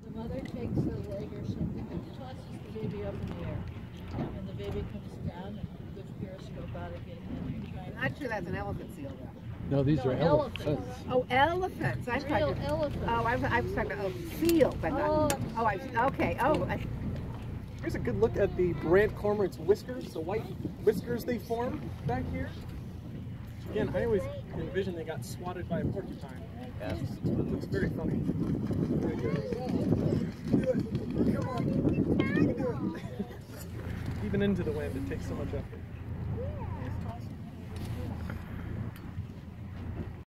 the mother takes a leg or something and tosses the baby up in the air. And the baby comes down and the periscope out again. I'm not sure that's an elephant seal though. No, these are elephants. Oh, elephants. I'm Real elephant. Oh, I was talking about seal, but not. Okay. Oh, Here's a good look at the brant cormorant's whiskers, the white whiskers they form back here. Again, I always envision they got swatted by a porcupine. Yes. It looks very funny. Very good. Come on. You can do it. Even into the wind, it takes so much effort.